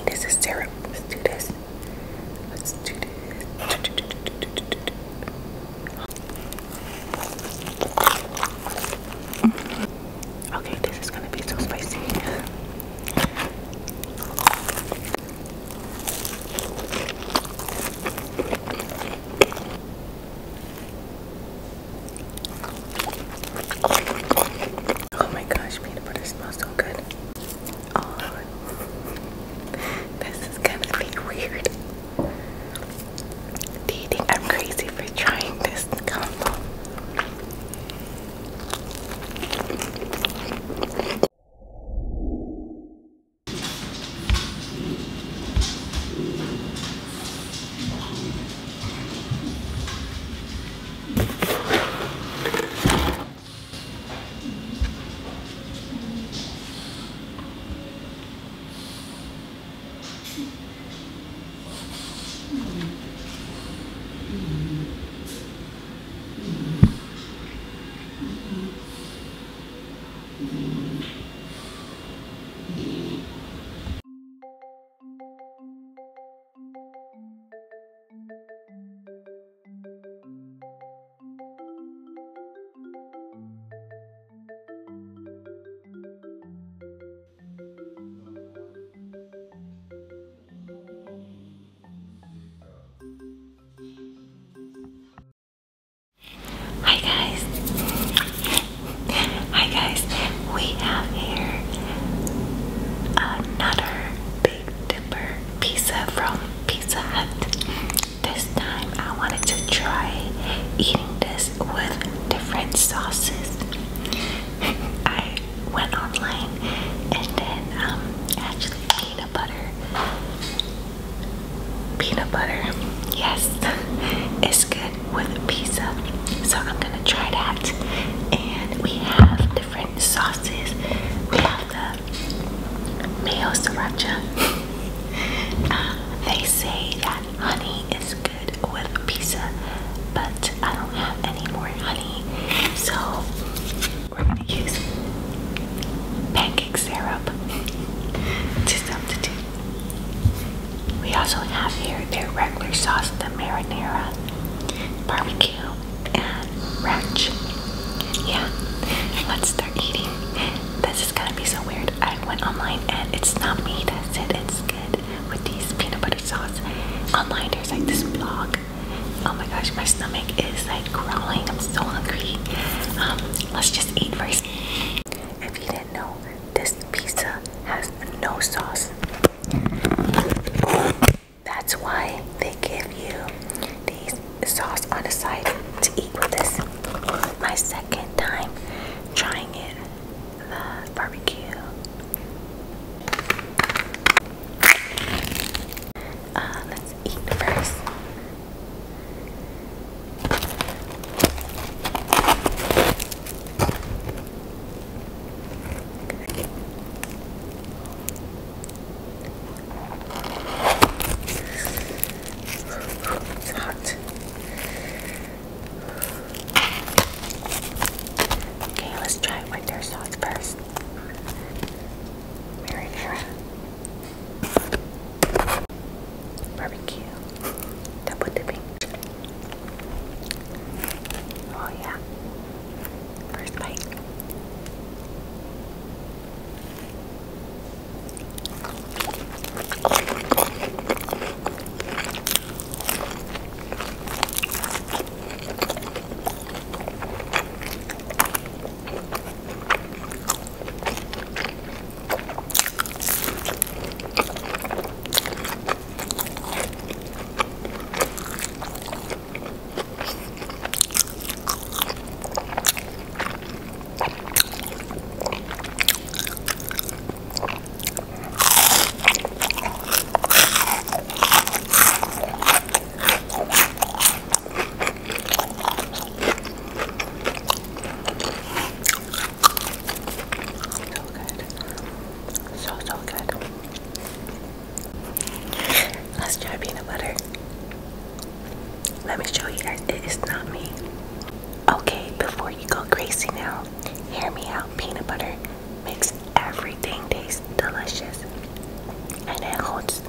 this is syrup. Let's do this. Let's do this. Okay, this is gonna be so spicy. Oh my gosh, peanut butter smells so good. Oh, this is gonna be weird. Do you think I'm crazy for trying this combo? Hi guys, we have here another Big Dipper pizza from Pizza Hut. This time I wanted to try eating this with different sauces. I went online and then actually peanut butter, yes, it's good with pizza, so I'm gonna try that. And we have different sauces. We have the mayo sriracha. They say that honey is good with pizza, but I don't have any more honey, so we're gonna use pancake syrup to substitute. We also have here their regular sauce, the marinara, barbecue, and ranch. Yeah, let's start eating. This is gonna be so weird. I went online and it's not me that said it's good with these peanut butter sauce. Online there's like this blog. Oh my gosh, my stomach is like growling. I'm so hungry. Let's just eat first. If you didn't know, this pizza has no sauce. That's why they give you these sauce on the side to eat with this. My second time trying it, the barbecue. Let's eat first. It's hot. Okay, let's try it with their sauce first. Marinara. Barbecue. Double dipping. Oh yeah. First bite. Let me show you guys, it is not me. Okay, before you go crazy now, hear me out. Peanut butter makes everything taste delicious, and it holds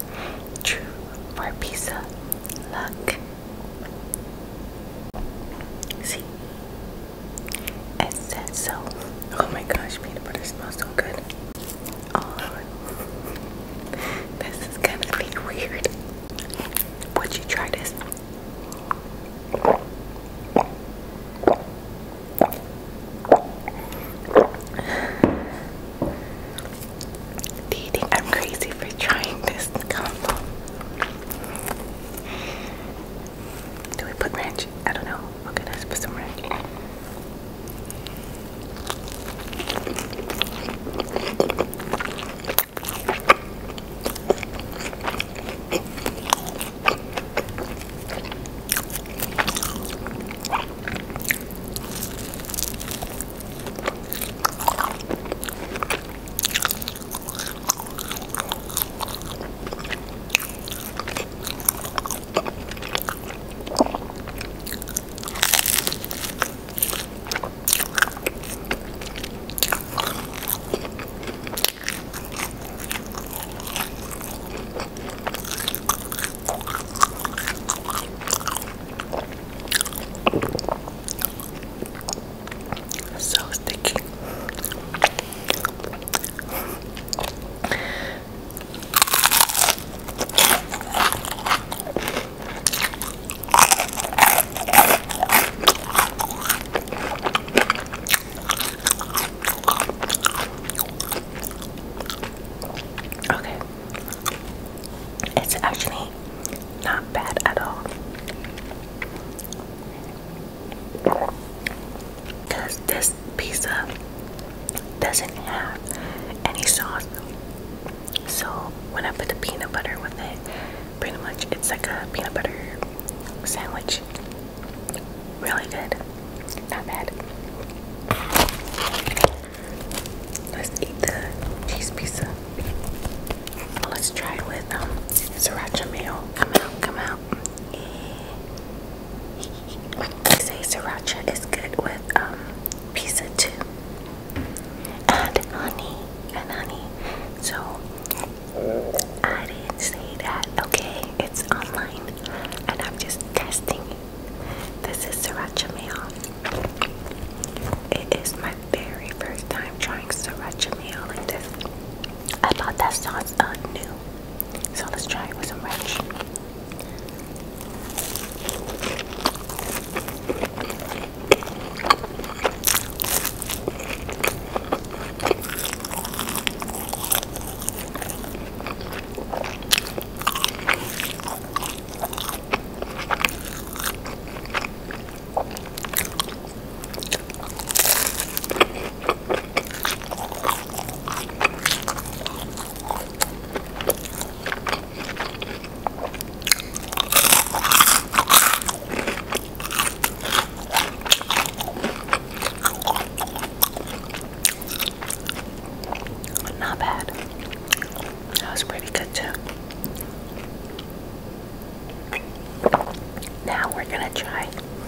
actually not bad at all. Because this pizza doesn't have any sauce. So when I put the peanut butter with it, pretty much it's like a peanut butter sandwich. Really good. Not bad. Let's eat the cheese pizza. Let's try it with sriracha mayo. Come out, come out. They say sriracha is good with pizza too. And honey. So I didn't say that, okay? It's online and I'm just testing it. This is sriracha mayo. It is my very first time trying sriracha mayo like this. I thought that sauce new. So let's try it with some ranch. Not bad. That was pretty good too. Now we're gonna try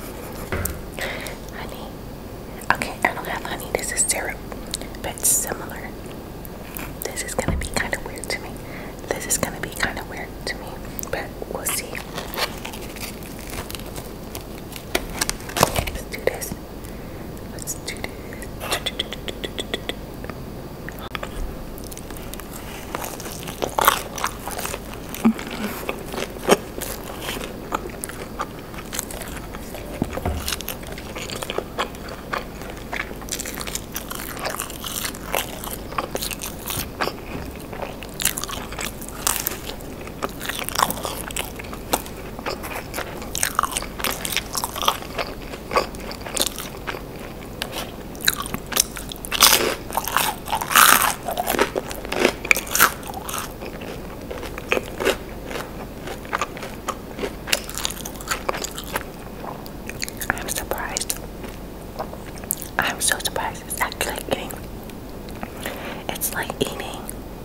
honey. Okay, I don't have honey. This is syrup, but it's similar. This is gonna be kind of weird to me. But we'll see. Let's do this. I'm so surprised. It's actually like eating. It's like eating.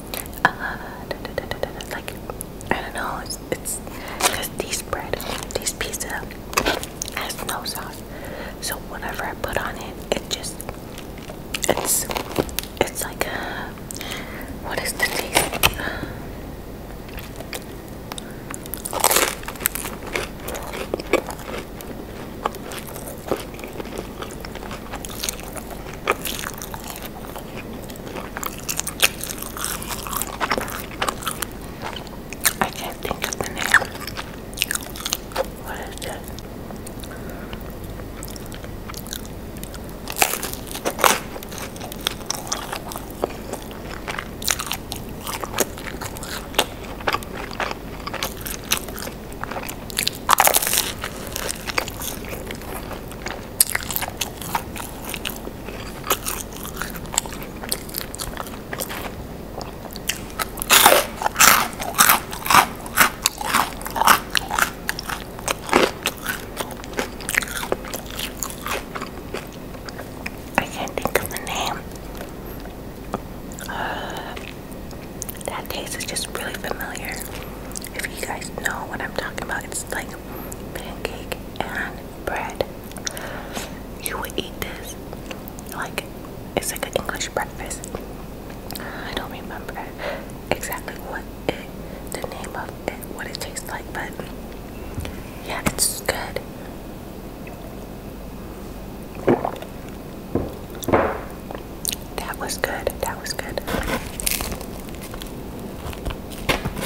Like I don't know. It's because these pizza has no sauce. So whatever I put on it, it's like what is the taste? Taste is just really familiar. If you guys know what I'm talking about, it's like pancake and bread. You would eat this like it's like an English breakfast. I don't remember exactly the name of it, what it tastes like, but yeah, it's good. That was good. That was good.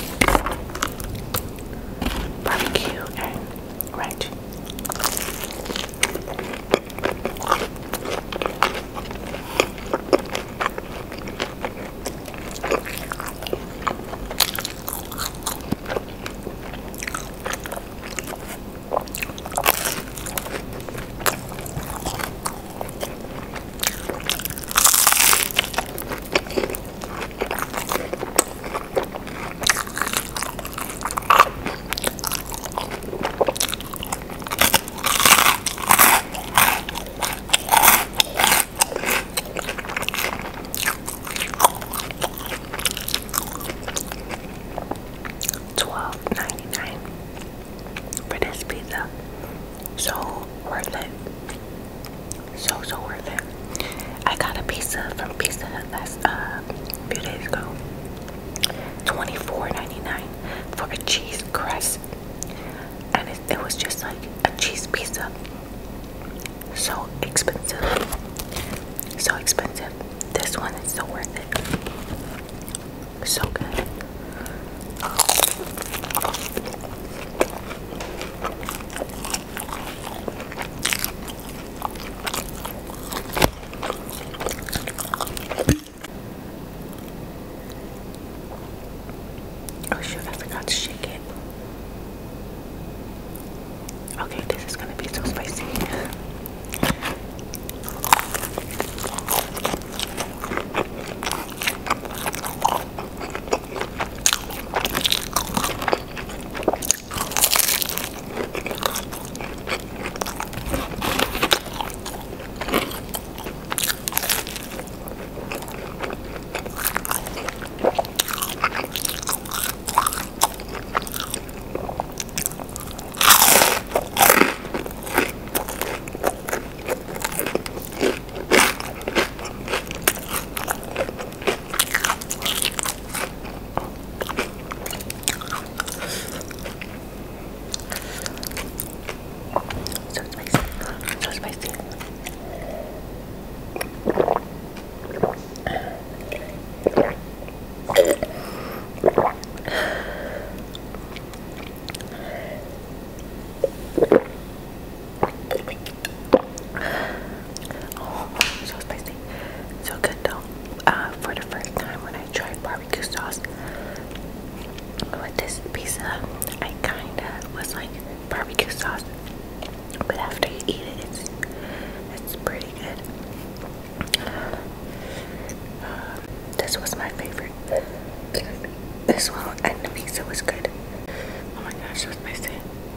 Barbecue and ranch. So good. Oh shoot, I forgot to shake it. Okay, this is gonna be so spicy. So spicy. So spicy. So good though. For the first time when I tried barbecue sauce with this pizza, I kinda was like barbecue sauce, but after you eat it, it's pretty good. This was my favorite. This one and the pizza was good. Oh my gosh, so spicy.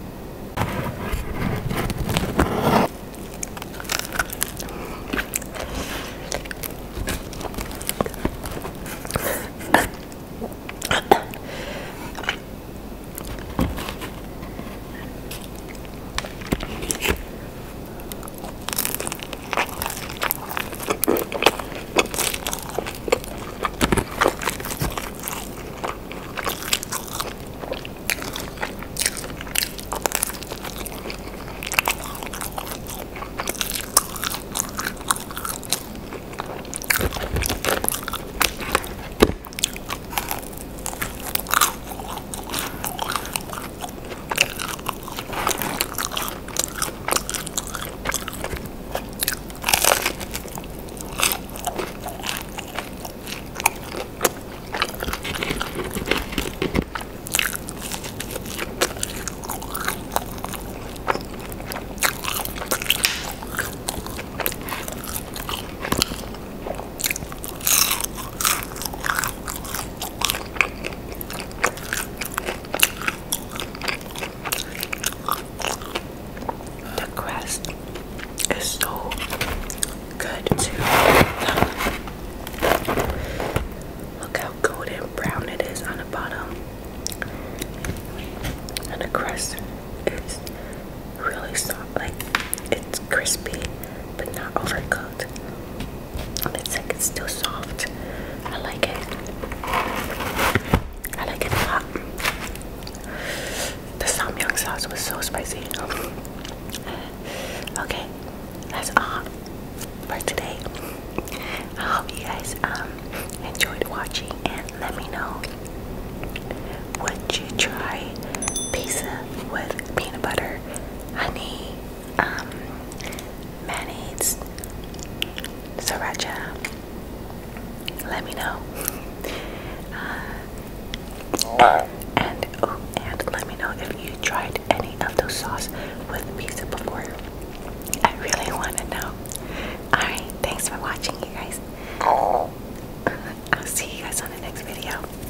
Okay, that's all for today. I hope you guys enjoyed watching, and let me know, would you try pizza with peanut butter, honey, mayonnaise, sriracha? Let me know. And let me know if you tried any of those sauce with pizza before. I really want to know. Alright, thanks for watching, you guys. I'll see you guys on the next video.